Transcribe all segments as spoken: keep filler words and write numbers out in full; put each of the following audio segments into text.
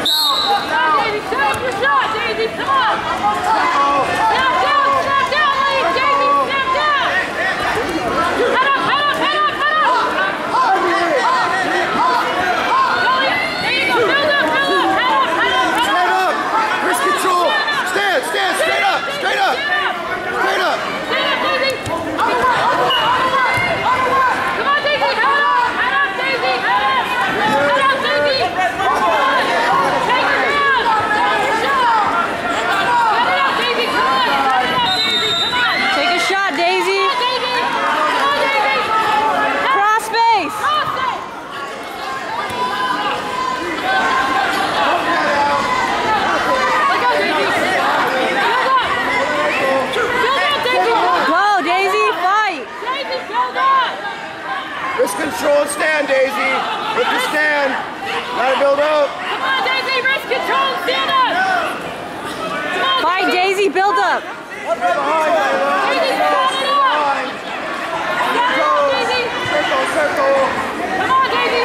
Wrist control and stand, Daisy. With the stand. Gotta build up. Come on, Daisy. Wrist control and stand up. Come on, Fine, Daisy. Build up. Daisy, stand it up. Stand it up, Daisy. Circle, circle. Come on, Daisy.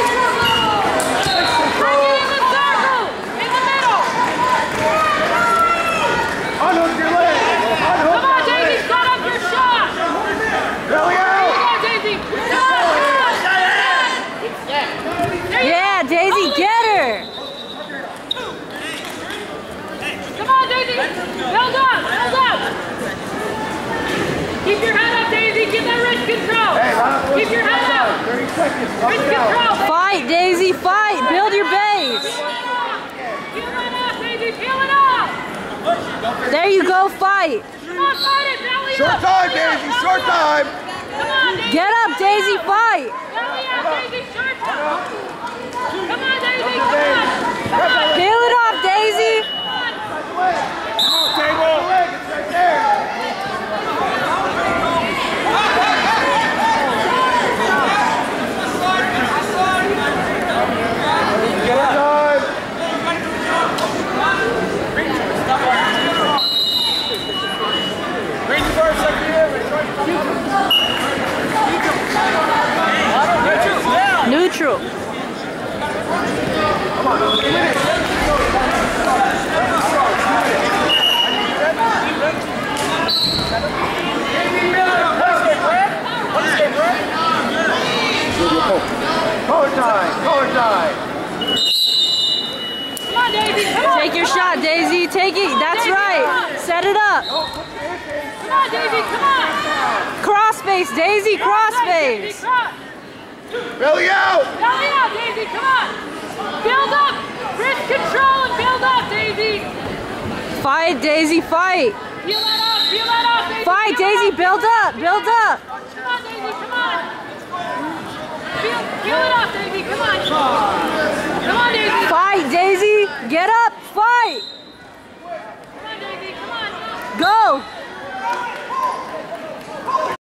Bring it in the circle. In the middle. Unhook your leg. Unhook Come on, Daisy. Set up your shot. Belly out. Yeah, Daisy, get her! Come on, Daisy! Build up! Build up! Keep your head up, Daisy! Get that wrist control! Hey, Keep your head up! thirty seconds. Wrist control! Fight, Daisy, fight! Build your base! Peel it off, Daisy! Peel it off! There you go, fight! Come on, fight it! Belly Short up! time, Belly up, Daisy. belly Short up. time. Come on, Daisy! Get up, Daisy, fight! Belly up, Daisy! Short time! Come on, Daisy! Come on! Come on! Peel it off, Daisy! Table. It's right there. Neutral. Color time. Color time. Come on, Daisy! Come on! Take your shot, Daisy. Take it. That's right. Set it up. Come on, Daisy! Come on! Cross face, Daisy. Cross Daisy, face. cross. Belly out. Belly out, Daisy! Come on! Build up! Wrist control and build up, Daisy! Fight, Daisy. Fight. Peel that off! Peel that off, Daisy! Fight, Peel it Daisy. off. Build up. Build up. Come on, Daisy! Come on! Peel, peel it off, Daisy! Come on! Come on, Daisy! Fight, Daisy. Get up. Fight. Come on, Daisy! Come on! Go.